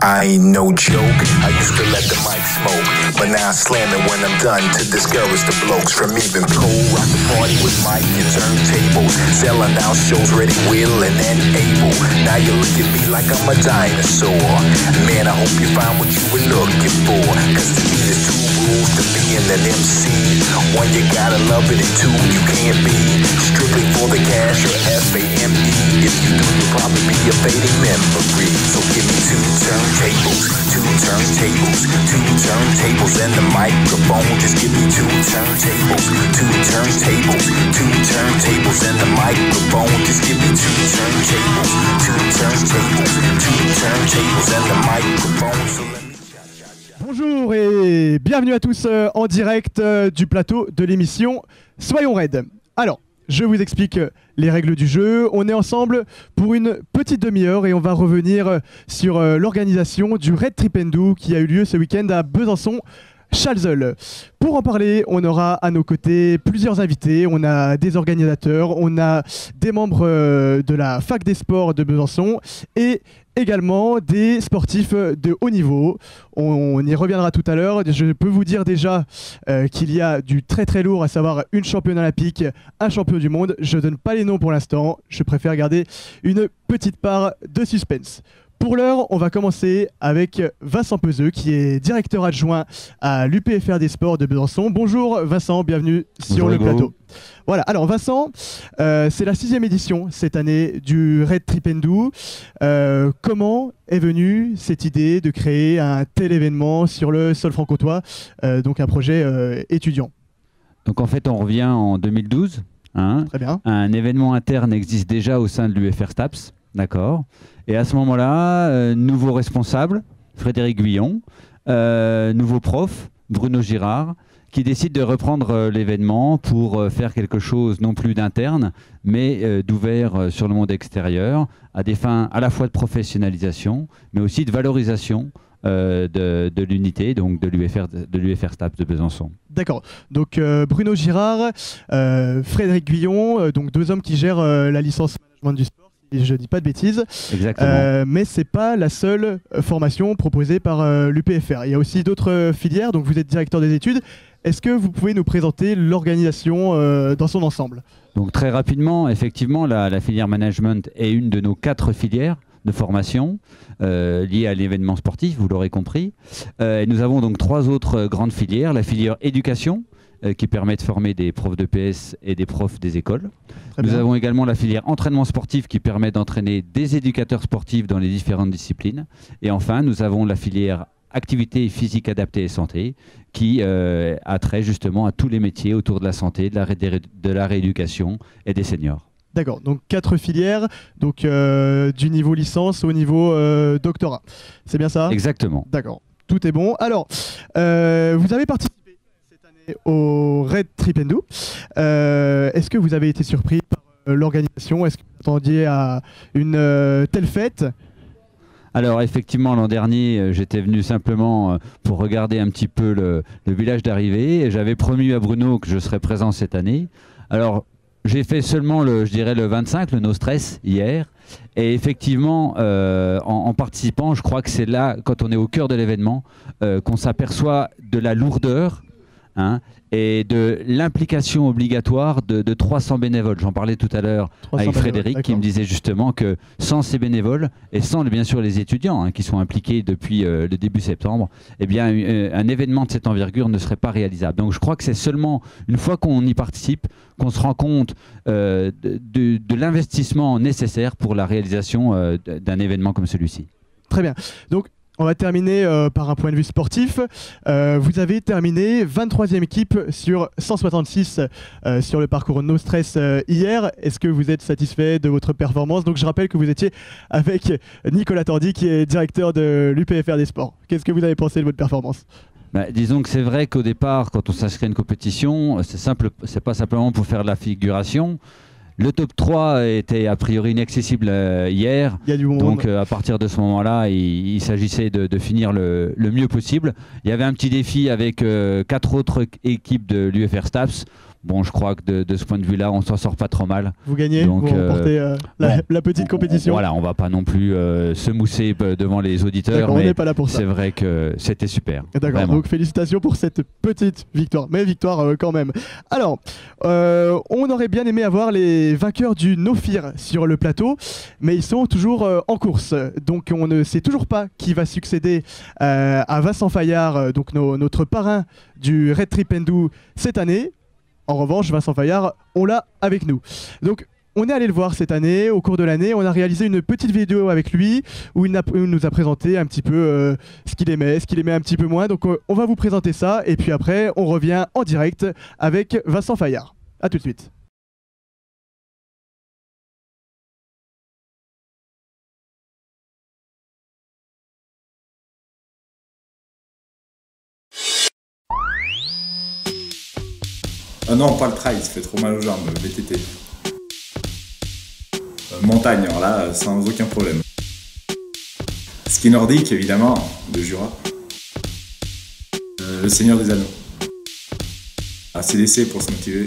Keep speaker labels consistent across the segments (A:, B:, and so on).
A: I ain't no joke, I used to let the mic smoke, but now I slam it when I'm done to discourage the blokes from even cool. Rock the party with mic and turntables, selling out shows ready, willing and able. Now you look at me like I'm a dinosaur. Man, I hope you find what you were looking for, cause to me there's two rules to being an MC. One, you gotta love it, and two, you can't be strictly for the cash or FAME. If you do, you'll probably be a fading memory. So give me two turntables, and the microphone. Just give me two turntables, and the microphone. Just give me two turntables, and the microphone. So let me...
B: Bonjour et bienvenue à tous en direct du plateau de l'émission Soyons Raides. Alors, je vous explique les règles du jeu. On est ensemble pour une petite demi-heure et on va revenir sur l'organisation du Red Trip and Do qui a eu lieu ce week-end à Besançon-Chalzeul. Pour en parler, on aura à nos côtés plusieurs invités. On a des organisateurs, on a des membres de la fac des sports de Besançon et également des sportifs de haut niveau. On y reviendra tout à l'heure. Je peux vous dire déjà qu'il y a du très très lourd, à savoir une championne olympique, un champion du monde. Je ne donne pas les noms pour l'instant. Je préfère garder une petite part de suspense. Pour l'heure, on va commencer avec Vincent Peuzeux, qui est directeur adjoint à l'UPFR des sports de Besançon. Bonjour Vincent, bienvenue sur le plateau. Voilà, alors Vincent, c'est la 6e édition cette année du Red Trip and Do. Comment est venue cette idée de créer un tel événement sur le sol franc-comtois, donc un projet étudiant?
C: Donc en fait, on revient en 2012. Hein.
B: Très bien.
C: Un événement interne existe déjà au sein de l'UFR STAPS. D'accord. Et à ce moment-là, nouveau responsable, Frédéric Guillon, nouveau prof, Bruno Girard, qui décide de reprendre l'événement pour faire quelque chose non plus d'interne, mais d'ouvert sur le monde extérieur, à des fins à la fois de professionnalisation, mais aussi de valorisation de l'unité, donc de l'UFR STAPS de Besançon. D'accord.
B: Donc Bruno Girard, Frédéric Guillon, donc deux hommes qui gèrent la licence management du sport. Je ne dis pas de bêtises.
C: Exactement.
B: Mais ce n'est pas la seule formation proposée par l'UPFR. Il y a aussi d'autres filières, donc vous êtes directeur des études. Est-ce que vous pouvez nous présenter l'organisation dans son ensemble?
C: Donc très rapidement, effectivement, la filière management est une de nos 4 filières de formation liées à l'événement sportif, vous l'aurez compris. Et nous avons donc 3 autres grandes filières. La filière éducation, qui permet de former des profs de PS et des profs des écoles. Nous avons également la filière entraînement sportif qui permet d'entraîner des éducateurs sportifs dans les différentes disciplines. Et enfin, nous avons la filière activité physique adaptée et santé qui a trait justement à tous les métiers autour de la santé, de la rééducation et des seniors.
B: D'accord, donc 4 filières, donc du niveau licence au niveau doctorat. C'est bien ça?
C: Exactement.
B: D'accord, tout est bon. Alors, vous avez participé au Red Trip and Do. Est-ce que vous avez été surpris par l'organisation? Est-ce que vous attendiez à une telle fête?
C: Alors effectivement, l'an dernier, j'étais venu simplement pour regarder un petit peu le village d'arrivée. J'avais promis à Bruno que je serais présent cette année. Alors j'ai fait seulement je dirais le 25, le No Stress, hier. Et effectivement, en participant, je crois que c'est là, quand on est au cœur de l'événement, qu'on s'aperçoit de la lourdeur, hein, et de l'implication obligatoire de 300 bénévoles. J'en parlais tout à l'heure avec Frédéric qui me disait justement que sans ces bénévoles et sans bien sûr les étudiants qui sont impliqués depuis le début septembre, eh bien, un événement de cette envergure ne serait pas réalisable. Donc je crois que c'est seulement une fois qu'on y participe qu'on se rend compte de l'investissement nécessaire pour la réalisation d'un événement comme celui-ci.
B: Très bien. Donc on va terminer par un point de vue sportif. Vous avez terminé 23e équipe sur 166 sur le parcours No Stress hier. Est-ce que vous êtes satisfait de votre performance? Donc je rappelle que vous étiez avec Nicolas Tordi qui est directeur de l'UPFR des sports. Qu'est-ce que vous avez pensé de votre performance?
C: Disons que c'est vrai qu'au départ, quand on s'inscrit à une compétition, c'est pas simplement pour faire de la figuration. Le top 3 était a priori inaccessible hier,
B: il y a du bon
C: donc
B: monde.
C: à partir de ce moment-là, il s'agissait de finir le mieux possible. Il y avait un petit défi avec 4 autres équipes de l'UFR STAPS. bon, je crois que de ce point de vue-là, on s'en sort pas trop mal.
B: Vous gagnez,
C: Donc,
B: vous remportez la petite compétition.
C: Voilà, on va pas non plus se mousser devant les auditeurs,
B: on
C: mais
B: n'est pas là pour ça.
C: c'est vrai que c'était super.
B: D'accord, donc félicitations pour cette petite victoire, mais victoire quand même. Alors, on aurait bien aimé avoir les vainqueurs du No Fear sur le plateau, mais ils sont toujours en course. Donc on ne sait toujours pas qui va succéder à Vincent Fayard, donc notre parrain du Red Trip Do cette année. En revanche, Vincent Fayard, on l'a avec nous. Donc on est allé le voir cette année, au cours de l'année, on a réalisé une petite vidéo avec lui où il nous a présenté un petit peu ce qu'il aimait un petit peu moins. Donc on va vous présenter ça et puis après on revient en direct avec Vincent Fayard. A tout de suite.
D: Ah non, pas le trail, ça fait trop mal aux jambes, le VTT. Montagne, alors là, sans aucun problème. Ski nordique, évidemment, de Jura. Le Seigneur des Anneaux. ACDC pour se motiver.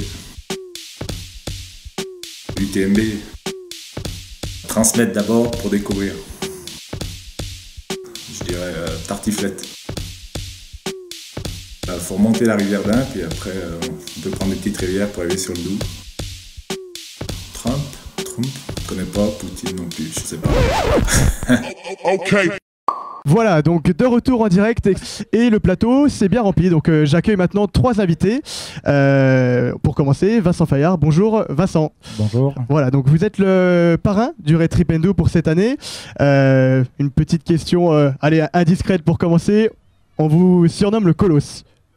D: UTMB. Transmettre d'abord pour découvrir. Je dirais tartiflette. Faut remonter la rivière d'Ain, puis après on peut prendre des petites rivières pour aller sur le Doubs. Trump, je connais pas, Poutine non plus, je sais pas.
B: Ok. Voilà, donc de retour en direct et le plateau c'est bien rempli. Donc j'accueille maintenant 3 invités. Pour commencer, Vincent Fayard. Bonjour Vincent.
E: Bonjour.
B: Voilà, donc vous êtes le parrain du Red Trip Do pour cette année. Une petite question, allez, indiscrète pour commencer. On vous surnomme le Colosse. Pourquoi ?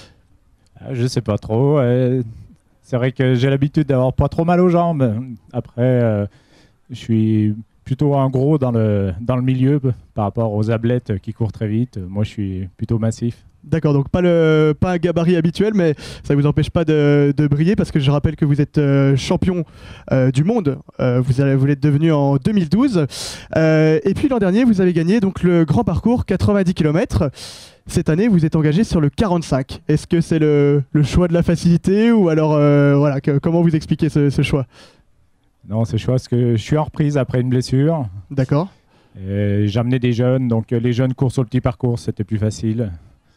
E: Je sais pas trop. C'est vrai que j'ai l'habitude d'avoir pas trop mal aux jambes. Après, je suis plutôt un gros dans le milieu par rapport aux athlètes qui courent très vite. Moi, je suis plutôt massif. D'accord,
B: donc pas un gabarit habituel, mais ça ne vous empêche pas de briller parce que je rappelle que vous êtes champion du monde. Vous l'êtes devenu en 2012. Et puis l'an dernier, vous avez gagné donc, le grand parcours 90 km. Cette année, vous êtes engagé sur le 45. Est-ce que c'est le choix de la facilité ou alors voilà, comment vous expliquez ce choix ?
E: Non, c'est choix parce que je suis en reprise après une blessure.
B: D'accord.
E: J'amenais des jeunes, donc les jeunes courent sur le petit parcours, c'était plus facile.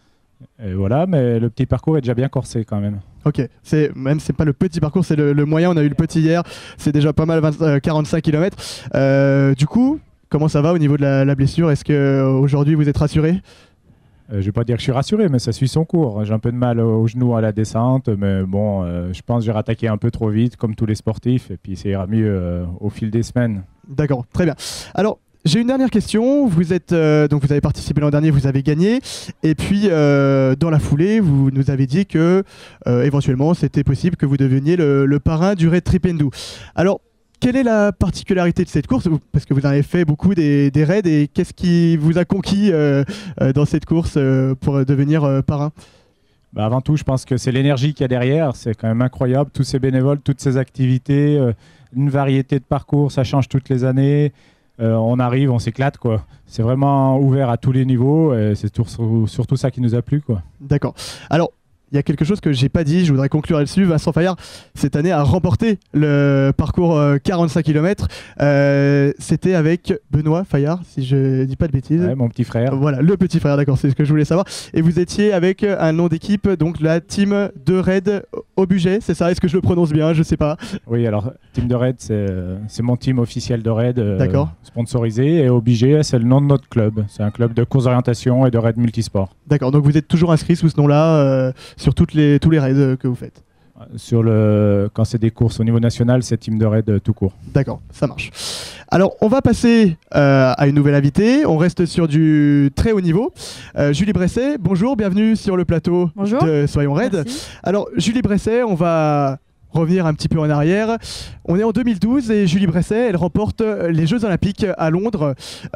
E: Et voilà, mais le petit parcours est déjà bien corsé quand même.
B: Ok, c'est pas le petit parcours, c'est le moyen. On a eu le petit hier, c'est déjà pas mal, 45 km. Du coup, comment ça va au niveau de la blessure ? Est-ce qu'aujourd'hui vous êtes rassuré ?
E: Je vais pas dire que je suis rassuré, mais ça suit son cours. J'ai un peu de mal au genou à la descente, mais bon, je pense que j'ai rattaqué un peu trop vite, comme tous les sportifs, et puis ça ira mieux au fil des semaines.
B: D'accord, très bien. Alors, j'ai une dernière question. Vous avez participé l'an dernier, vous avez gagné, et puis dans la foulée, vous nous avez dit que éventuellement, c'était possible que vous deveniez le parrain du Red Trip Do. Alors, quelle est la particularité de cette course ? Parce que vous en avez fait beaucoup des raids, et qu'est-ce qui vous a conquis dans cette course pour devenir parrain ?
E: Avant tout, je pense que c'est l'énergie qu'il y a derrière. C'est quand même incroyable, tous ces bénévoles, toutes ces activités, une variété de parcours, ça change toutes les années. On arrive, on s'éclate, quoi. C'est vraiment ouvert à tous les niveaux, et c'est surtout ça qui nous a plu, quoi.
B: D'accord. Alors, il y a quelque chose que j'ai pas dit, je voudrais conclure là-dessus. Vincent Fayard, cette année, a remporté le parcours 45 km. C'était avec Benoît Fayard, si je dis pas de bêtises.
E: Ouais, mon petit frère.
B: Voilà, le petit frère, d'accord, c'est ce que je voulais savoir. Et vous étiez avec un nom d'équipe, donc la team de Raid au budget, c'est ça ? Est-ce que je le prononce bien ? Je sais pas.
E: Oui, alors, team de Raid, c'est mon team officiel de Raid, sponsorisé. Et Obligé, c'est le nom de notre club. C'est un club de course d'orientation et de Raid multisport.
B: D'accord, donc vous êtes toujours inscrit sous ce nom-là sur tous les raids que vous faites.
E: Quand c'est des courses au niveau national, c'est team de raid tout court.
B: D'accord, ça marche. Alors, on va passer à une nouvelle invitée. On reste sur du très haut niveau. Julie Bresset, bonjour, bienvenue sur le plateau de Soyons Raid.
F: Merci.
B: Alors, Julie Bresset, on va revenir un petit peu en arrière. On est en 2012 et Julie Bresset, elle remporte les Jeux Olympiques à Londres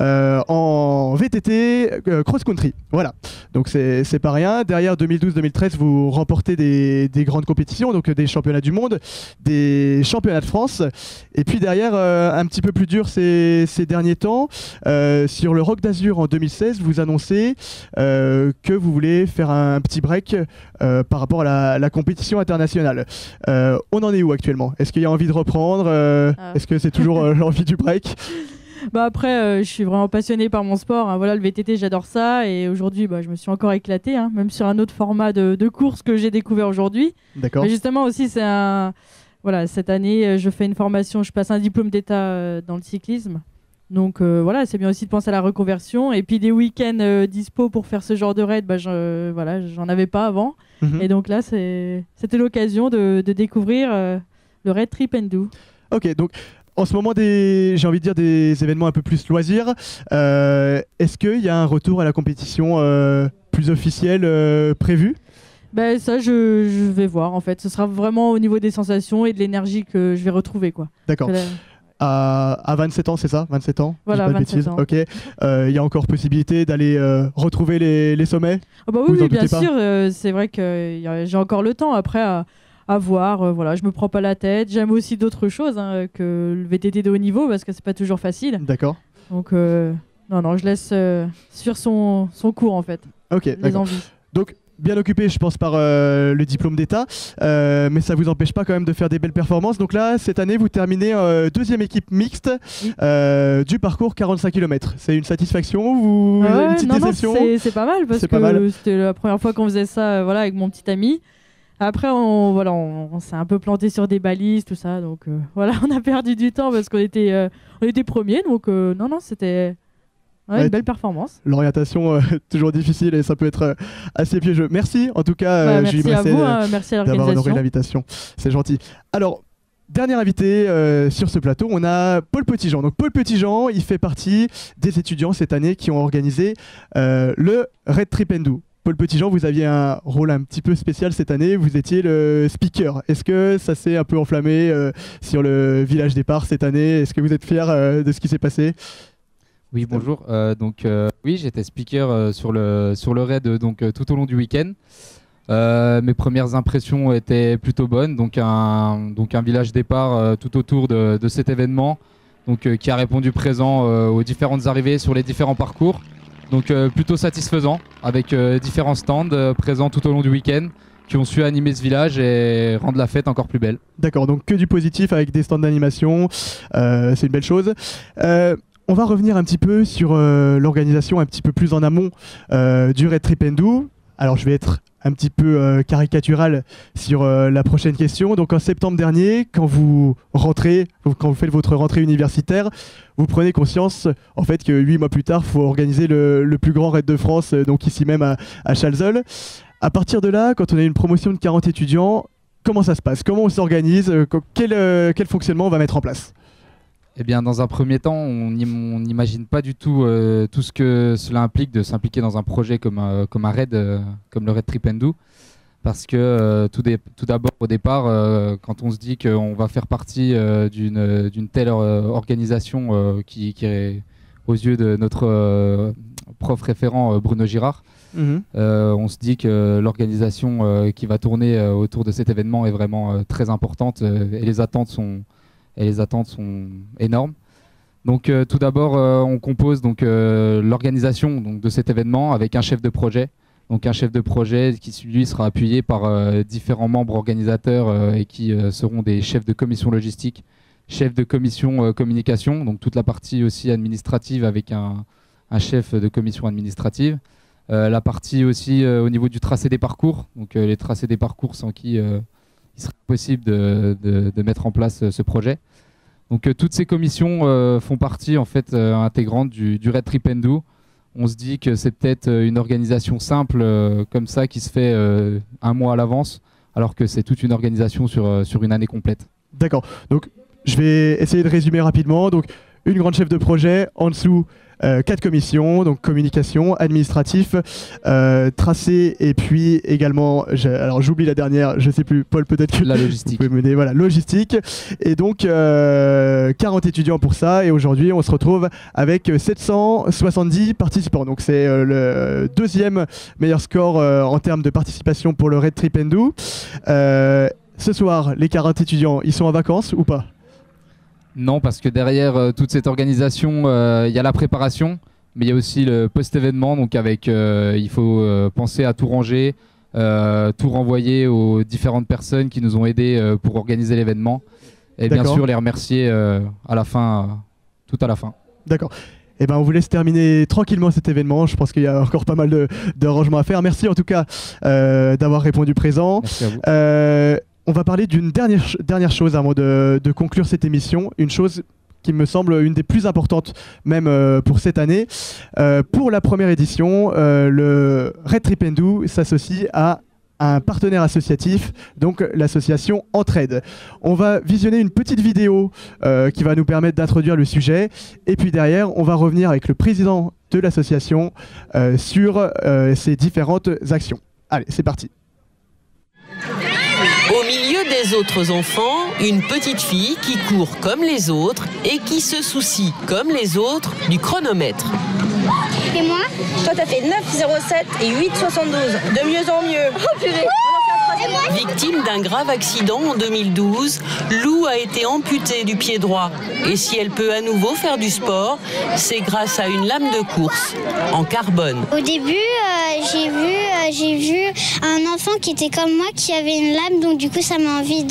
B: en VTT cross-country. Voilà, donc c'est pas rien. Derrière 2012-2013, vous remportez des grandes compétitions, donc des championnats du monde, des championnats de France. Et puis derrière, un petit peu plus dur ces derniers temps, sur le Rock d'Azur en 2016, vous annoncez que vous voulez faire un petit break par rapport à la compétition internationale. On en est où actuellement? Est-ce qu'il y a envie de reprendre? Est-ce que c'est toujours l'envie du break?
F: Bah après, je suis vraiment passionnée par mon sport. Hein. Voilà, le VTT, j'adore ça. Et aujourd'hui, je me suis encore éclatée, hein, même sur un autre format de course que j'ai découvert aujourd'hui.
B: D'accord.
F: Mais justement aussi, voilà, cette année, je fais une formation, je passe un diplôme d'État dans le cyclisme. Donc voilà, c'est bien aussi de penser à la reconversion. Et puis des week-ends dispo pour faire ce genre de raid, j'en avais pas avant. Et donc là, c'était l'occasion de découvrir le Raid Trip and Do. Ok, donc en ce moment, j'ai envie de dire des événements un peu plus loisirs. Est-ce qu'il y a un retour à la compétition plus officiel prévu? Ça, je vais voir en fait. Ce sera vraiment au niveau des sensations et de l'énergie que je vais retrouver, quoi. D'accord. À 27 ans, c'est ça? 27 ans? Voilà, 27 ans. Ok. Il y a encore possibilité d'aller retrouver les sommets? Oui, bien sûr. C'est vrai que j'ai encore le temps après à voir. Voilà, je me prends pas la tête. J'aime aussi d'autres choses que le VTT de haut niveau parce que c'est pas toujours facile. D'accord. Donc, non, je laisse sur son cours en fait. Ok, les envies. Donc, bien occupé, je pense, par le diplôme d'État, mais ça vous empêche pas quand même de faire des belles performances. Donc là, cette année, vous terminez deuxième équipe mixte du parcours 45 km. C'est une satisfaction ou une petite déception? C'est pas mal parce que c'était la première fois qu'on faisait ça avec mon petit ami. Après, on s'est un peu planté sur des balises, tout ça. Donc voilà, on a perdu du temps parce qu'on était premiers. Donc non, c'était... une belle performance. L'orientation, toujours difficile et ça peut être assez piégeux. Merci en tout cas, Julie Bresset, merci à l'organisation d'avoir honoré l'invitation. C'est gentil. Alors, dernier invité sur ce plateau, on a Paul Petitjean. Donc Paul Petitjean, il fait partie des étudiants cette année qui ont organisé le Raid Trip and Do. Paul Petitjean, vous aviez un rôle un petit peu spécial cette année, vous étiez le speaker. Est-ce que ça s'est un peu enflammé sur le village départ cette année? Est-ce que vous êtes fier de ce qui s'est passé?
G: Oui, bonjour. Oui, j'étais speaker sur le raid tout au long du week-end. Mes premières impressions étaient plutôt bonnes. Donc un village départ tout autour de cet événement qui a répondu présent aux différentes arrivées sur les différents parcours. Donc plutôt satisfaisant avec différents stands présents tout au long du week-end qui ont su animer ce village et rendre la fête encore plus belle. D'accord, donc que du positif avec des stands d'animation. C'est une belle chose. On va revenir un petit peu sur l'organisation un petit peu plus en amont du Raid Trip and Do. Alors je vais être un petit peu caricatural sur la prochaine question. Donc en septembre dernier, quand vous faites votre rentrée universitaire, vous prenez conscience en fait que 8 mois plus tard, il faut organiser le plus grand raid de France, donc ici même à Chalzeul. À partir de là, quand on a une promotion de 40 étudiants, comment ça se passe? Comment on s'organise? Quel fonctionnement on va mettre en place? Eh bien, dans un premier temps, on n'imagine pas du tout tout ce que cela implique de s'impliquer dans un projet comme un raid, comme le Raid Trip and Do. Parce que tout d'abord, au départ, quand on se dit qu'on va faire partie d'une telle organisation qui est aux yeux de notre prof référent Bruno Girard, on se dit que l'organisation qui va tourner autour de cet événement est vraiment très importante et les attentes sont énormes. Donc tout d'abord, on compose l'organisation de cet événement avec un chef de projet. Donc un chef de projet qui lui sera appuyé par différents membres organisateurs et qui seront des chefs de commission logistique, chefs de commission communication, donc toute la partie aussi administrative avec un chef de commission administrative. La partie aussi au niveau du tracé des parcours, donc les tracés des parcours sans qui il serait possible de mettre en place ce projet. Donc toutes ces commissions font partie en fait intégrante du Raid Trip and Do. On se dit que c'est peut-être une organisation simple comme ça qui se fait un mois à l'avance, alors que c'est toute une organisation sur une année complète. D'accord. Donc je vais essayer de résumer rapidement. Donc
B: une grande chef de projet, en dessous 4 commissions, donc communication, administratif, tracé, et puis également, alors j'oublie la dernière, je sais plus, Paul peut-être que
G: La logistique.
B: vous pouvez m'aider, voilà, logistique, et donc 40 étudiants pour ça, et aujourd'hui on se retrouve avec 770 participants, donc c'est le deuxième meilleur score en termes de participation pour le Red Trip and Do. Ce soir, les 40 étudiants, ils sont en vacances ou pas?
G: Non, parce que derrière toute cette organisation, il y a la préparation, mais il y a aussi le post-événement. Donc il faut penser à tout ranger, tout renvoyer aux différentes personnes qui nous ont aidés pour organiser l'événement. Et bien sûr, les remercier à la fin, tout à la fin.
B: D'accord. Eh ben, on vous laisse terminer tranquillement cet événement. Je pense qu'il y a encore pas mal de rangements à faire. Merci en tout cas d'avoir répondu présent.
G: Merci à vous.
B: On va parler d'une dernière chose avant de conclure cette émission. Une chose qui me semble une des plus importantes même pour cette année. Pour la première édition, le Red Trip and Do s'associe à un partenaire associatif, donc l'association Entraide. On va visionner une petite vidéo qui va nous permettre d'introduire le sujet. Et puis derrière, on va revenir avec le président de l'association sur ses différentes actions. Allez, c'est parti.
H: Au milieu des autres enfants, une petite fille qui court comme les autres et qui se soucie, comme les autres, du chronomètre.
I: Et moi?
J: Toi, t'as fait 9,07 et 8,72. De mieux en mieux.
I: Oh purée!
H: Victime d'un grave accident en 2012, Lou a été amputée du pied droit. Et si elle peut à nouveau faire du sport, c'est grâce à une lame de course en carbone.
I: Au début, j'ai vu un enfant qui était comme moi qui avait une lame, donc du coup ça m'a envie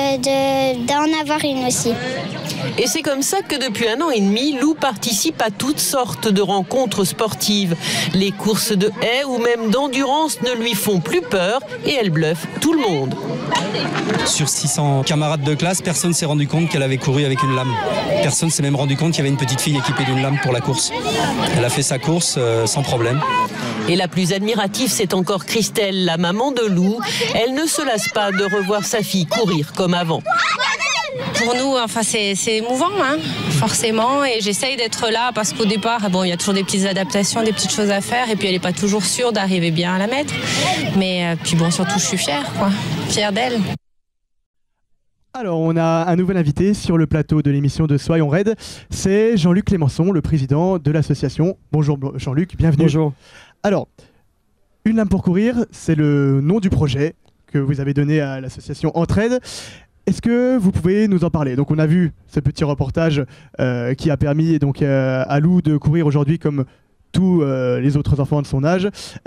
I: d'en avoir une aussi.
H: Et c'est comme ça que depuis 1 an et demi, Lou participe à toutes sortes de rencontres sportives. Les courses de haies ou même d'endurance ne lui font plus peur et elle bluffe tout le monde.
K: Sur 600 camarades de classe, personne ne s'est rendu compte qu'elle avait couru avec une lame. Personne ne s'est même rendu compte qu'il y avait une petite fille équipée d'une lame pour la course. Elle a fait sa course sans problème.
H: Et la plus admirative, c'est encore Christelle, la maman de Lou. Elle ne se lasse pas de revoir sa fille courir comme avant.
J: Pour nous, enfin, c'est émouvant, hein, forcément. Et j'essaye d'être là parce qu'au départ, bon, il y a toujours des petites adaptations, des petites choses à faire. Et puis, elle n'est pas toujours sûre d'arriver bien à la mettre. Mais puis bon, surtout, je suis fière, quoi. Fière d'elle.
B: Alors, on a un nouvel invité sur le plateau de l'émission de Soyons Red. C'est Jean-Luc Clémençon, le président de l'association. Bonjour Jean-Luc, bienvenue.
L: Bonjour.
B: Alors, Une lame pour courir, c'est le nom du projet que vous avez donné à l'association Entraide. Est-ce que vous pouvez nous en parler? Donc on a vu ce petit reportage qui a permis donc, à Lou de courir aujourd'hui comme tous les autres enfants de son âge.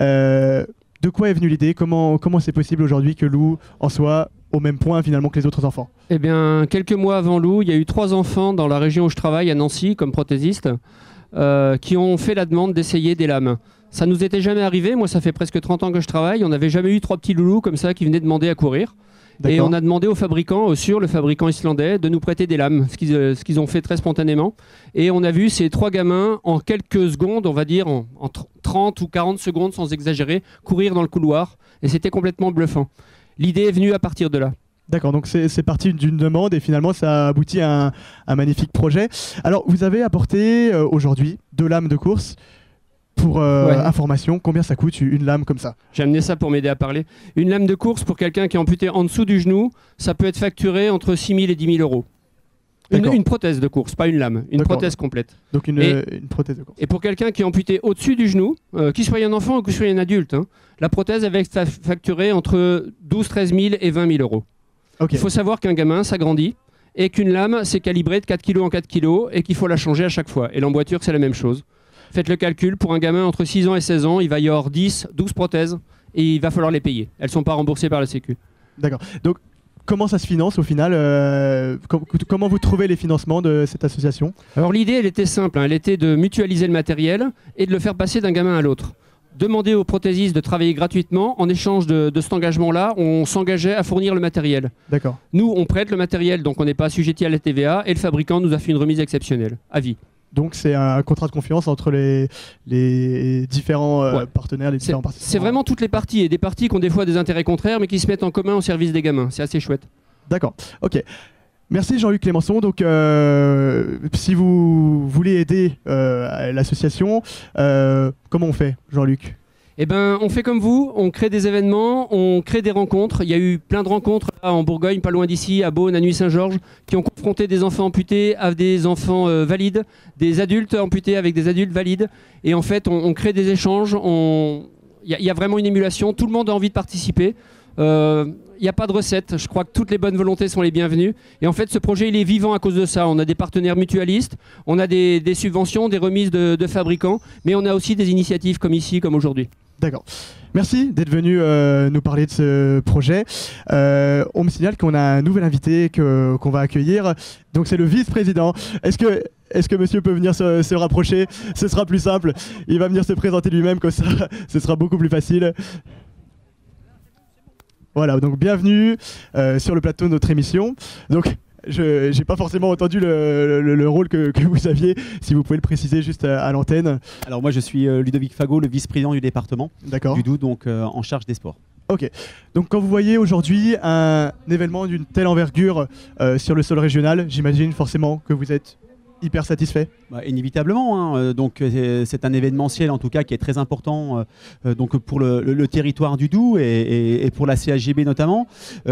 B: De quoi est venue l'idée? Comment c'est possible aujourd'hui que Lou en soit au même point finalement que les autres enfants?
L: Eh bien, quelques mois avant Lou, il y a eu 3 enfants dans la région où je travaille, à Nancy, comme prothésiste, qui ont fait la demande d'essayer des lames. Ça nous était jamais arrivé. Moi, ça fait presque 30 ans que je travaille. On n'avait jamais eu 3 petits loulous comme ça qui venaient demander à courir. Et on a demandé au fabricant, le fabricant islandais, de nous prêter des lames, ce qu'ils ont fait très spontanément. Et on a vu ces 3 gamins, en quelques secondes, on va dire en 30 ou 40 secondes sans exagérer, courir dans le couloir. Et c'était complètement bluffant. L'idée est venue à partir de là.
B: D'accord, donc c'est parti d'une demande et finalement ça a abouti à un magnifique projet. Alors vous avez apporté aujourd'hui 2 lames de course. Pour information, combien ça coûte une lame comme ça?
L: J'ai amené ça pour m'aider à parler. Une lame de course pour quelqu'un qui est amputé en dessous du genou, ça peut être facturé entre 6 000 et 10 000 euros. Une prothèse de course, pas une lame, une prothèse complète.
B: Donc une prothèse de course.
L: Et pour quelqu'un qui est amputé au-dessus du genou, qu'il soit un enfant ou qu'il soit un adulte, hein, la prothèse va être facturée entre 12 13 000 et 20 000 euros. Il faut savoir qu'un gamin, ça grandit, et qu'une lame, c'est calibré de 4 kg en 4 kg, et qu'il faut la changer à chaque fois. Et l'emboîture, c'est la même chose. Faites le calcul, pour un gamin entre 6 ans et 16 ans, il va y avoir 10, 12 prothèses et il va falloir les payer. Elles ne sont pas remboursées par la Sécu.
B: D'accord. Donc, comment ça se finance au final? Comment vous trouvez les financements de cette association?
L: Alors l'idée, elle était simple. Elle était de mutualiser le matériel et de le faire passer d'un gamin à l'autre. Demander aux prothésistes de travailler gratuitement. En échange de cet engagement-là, on s'engageait à fournir le matériel.
B: D'accord.
L: Nous, on prête le matériel, donc on n'est pas assujetti à la TVA et le fabricant nous a fait une remise exceptionnelle, à vie.
B: Donc c'est un contrat de confiance entre les différents partenaires, les différents participants.
L: C'est vraiment toutes les parties, et des parties qui ont des fois des intérêts contraires, mais qui se mettent en commun au service des gamins. C'est assez chouette.
B: D'accord, ok. Merci Jean-Luc Clémenceau. Donc, si vous voulez aider l'association, comment on fait, Jean-Luc ?
L: Eh ben, on fait comme vous, on crée des événements, on crée des rencontres. Il y a eu plein de rencontres là, en Bourgogne, pas loin d'ici, à Beaune, à Nuit-Saint-Georges, qui ont confronté des enfants amputés à des enfants valides, des adultes amputés avec des adultes valides. Et en fait, on crée des échanges, il y a vraiment une émulation, tout le monde a envie de participer. Il n'y a pas de recette, je crois que toutes les bonnes volontés sont les bienvenues. Et en fait, ce projet, il est vivant à cause de ça. On a des partenaires mutualistes, on a des subventions, des remises de fabricants, mais on a aussi des initiatives comme ici, comme aujourd'hui.
B: D'accord. Merci d'être venu nous parler de ce projet. On me signale qu'on a un nouvel invité qu'on va accueillir. Donc c'est le vice-président. Est-ce que monsieur peut venir se rapprocher ? Ce sera plus simple. Il va venir se présenter lui-même, comme ça, ce sera beaucoup plus facile. Voilà, donc bienvenue sur le plateau de notre émission. Donc, je n'ai pas forcément entendu le rôle que vous aviez, si vous pouvez le préciser juste à l'antenne.
M: Alors moi je suis Ludovic Fagot, le vice-président du département du Doubs, donc en charge des sports.
B: Ok, donc quand vous voyez aujourd'hui un événement d'une telle envergure sur le sol régional, j'imagine forcément que vous êtes hyper satisfait.
M: Inévitablement, hein. Donc c'est un événementiel en tout cas qui est très important donc pour le territoire du Doubs et pour la CHGB notamment.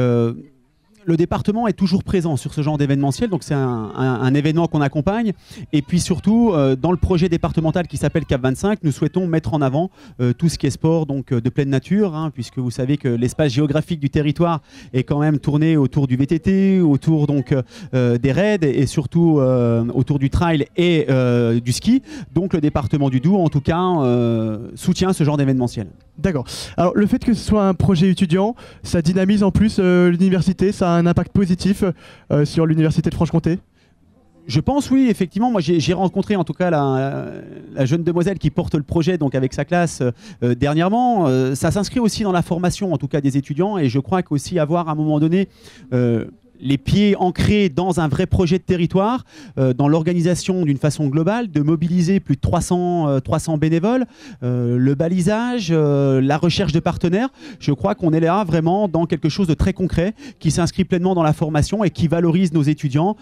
M: Le département est toujours présent sur ce genre d'événementiel, donc c'est un événement qu'on accompagne. Et puis surtout, dans le projet départemental qui s'appelle CAP 25, nous souhaitons mettre en avant tout ce qui est sport donc, de pleine nature, hein, puisque vous savez que l'espace géographique du territoire est quand même tourné autour du VTT, autour donc, des raids et surtout autour du trail et du ski. Donc le département du Doubs, en tout cas, soutient ce genre d'événementiel.
B: D'accord. Alors le fait que ce soit un projet étudiant, ça dynamise en plus l'université, ça a un impact positif sur l'université de Franche-Comté ?
M: Je pense oui, effectivement. Moi j'ai rencontré en tout cas la jeune demoiselle qui porte le projet donc avec sa classe dernièrement. Ça s'inscrit aussi dans la formation en tout cas des étudiants et je crois qu'aussi avoir à un moment donné les pieds ancrés dans un vrai projet de territoire, dans l'organisation d'une façon globale, de mobiliser plus de 300 bénévoles, le balisage, la recherche de partenaires. Je crois qu'on est là vraiment dans quelque chose de très concret qui s'inscrit pleinement dans la formation et qui valorise nos étudiants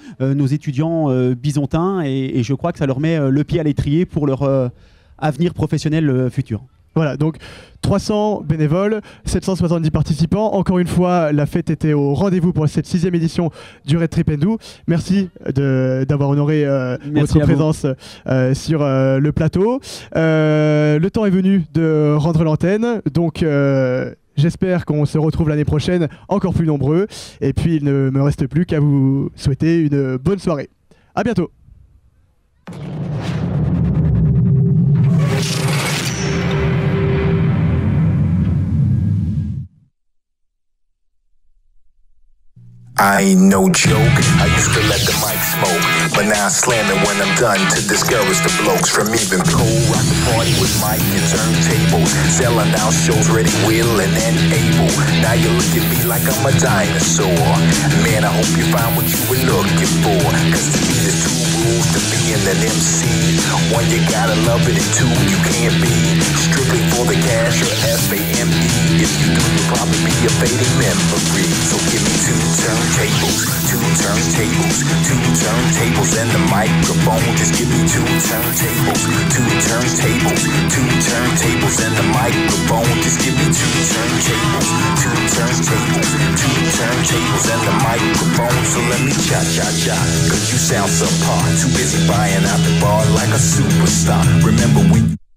M: bisontins et je crois que ça leur met le pied à l'étrier pour leur avenir professionnel futur.
B: Voilà, donc 300 bénévoles, 770 participants. Encore une fois, la fête était au rendez-vous pour cette 6e édition du Red Trip Doubs. Merci d'avoir honoré votre présence sur le plateau. Le temps est venu de rendre l'antenne, donc j'espère qu'on se retrouve l'année prochaine encore plus nombreux. Et puis, il ne me reste plus qu'à vous souhaiter une bonne soirée. À bientôt.
A: I ain't no joke, I used to let the mic smoke, but now I slam it when I'm done to discourage the blokes from even cold. Rock the party with mic and turntables, selling out shows ready, willing and able. Now you look at me like I'm a dinosaur. Man, I hope you find what you were looking for, cause to me there's two rules to being an MC. One, you gotta love it, and two, you can't be strictly for the cash or FAME. If you do, you'll probably be a fading memory. So give me two turntables, and the microphone. Just give me two turntables, and the microphone. Just give me two turntables, and the microphone. So let me cha-cha-cha, cause you sound subpar. Too busy buying out the bar like a superstar. Remember when you